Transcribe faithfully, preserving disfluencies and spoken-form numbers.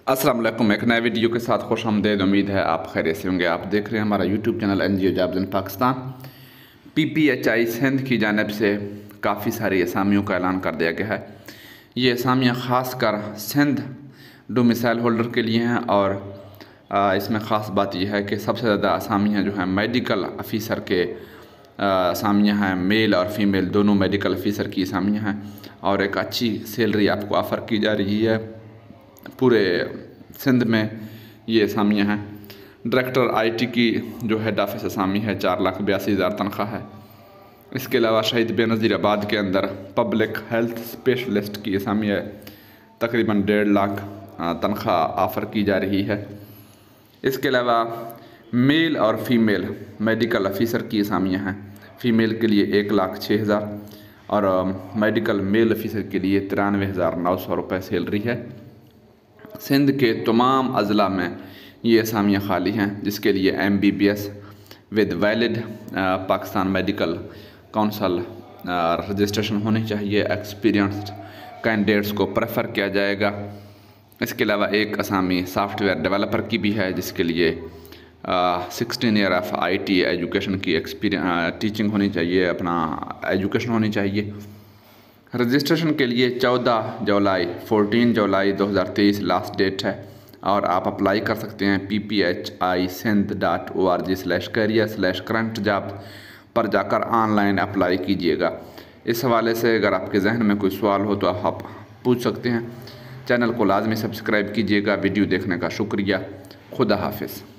अस्सलाम वालेकुम। एक नए वीडियो के साथ खुश आमदीद। उम्मीद है आप खैरियत से होंगे। आप देख रहे हैं हमारा YouTube channel N G O jobs in Pakistan. P P H I Sindh की जानिब से काफ़ी सारी असामियों का ऐलान कर दिया गया है। ये असामियाँ ख़ास कर सिंध डोमिसाइल होल्डर के लिए हैं और इसमें ख़ास बात यह है कि सबसे ज़्यादा असामियाँ जो हैं मेडिकल अफीसर के असामियाँ हैं। मेल और फीमेल दोनों मेडिकल अफीसर की असामियाँ हैं और एक अच्छी सैलरी आपको ऑफ़र की जा रही है। पूरे सिंध में ये असामियाँ हैं। डायरेक्टर आई टी की जो हेड ऑफिस असामी है चार लाख बयासी हज़ार तनख्वाह है। इसके अलावा शहीद बेनज़ीर आबाद के अंदर पब्लिक हेल्थ स्पेशलिस्ट की असामी है, तकरीबन डेढ़ लाख तनख्वाह ऑफ़र की जा रही है। इसके अलावा मेल और फीमेल मेडिकल अफीसर की असामियाँ हैं। फ़ीमेल के लिए एक लाख छः हज़ार और मेडिकल मेल अफीसर के लिए तिरानवे हज़ार नौ सौ रुपये सैलरी है। सिंध के तमाम अज़ला में ये असामियाँ खाली हैं, जिसके लिए M B B S with valid Pakistan medical council registration होनी चाहिए। एक्सपीरियंस्ड कैंडिडेट्स को प्रेफर किया जाएगा। इसके अलावा एक असामी सॉफ्टवेयर डेवलपर की भी है, जिसके लिए sixteen year of I T education की एक्सपीरियंस टीचिंग होनी चाहिए, अपना एजुकेशन होनी चाहिए। रजिस्ट्रेशन के लिए चौदह जुलाई चौदह जुलाई दो हज़ार तेईस लास्ट डेट है और आप अप्लाई कर सकते हैं P P H I Sindh dot O R G slash career slash current job पर जाकर ऑनलाइन अप्लाई कीजिएगा। इस हवाले से अगर आपके जहन में कोई सवाल हो तो आप पूछ सकते हैं। चैनल को लाजमी सब्सक्राइब कीजिएगा। वीडियो देखने का शुक्रिया। खुदा हाफिज़।